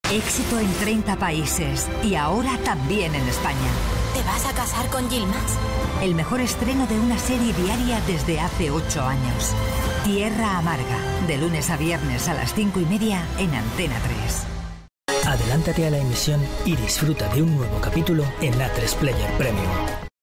Éxito en 30 países y ahora también en España. ¿Te vas a casar con Yilmaz? El mejor estreno de una serie diaria desde hace 8 años. Tierra Amarga, de lunes a viernes a las 5:30 en Antena 3. Adelántate a la emisión y disfruta de un nuevo capítulo en A3 Player Premium.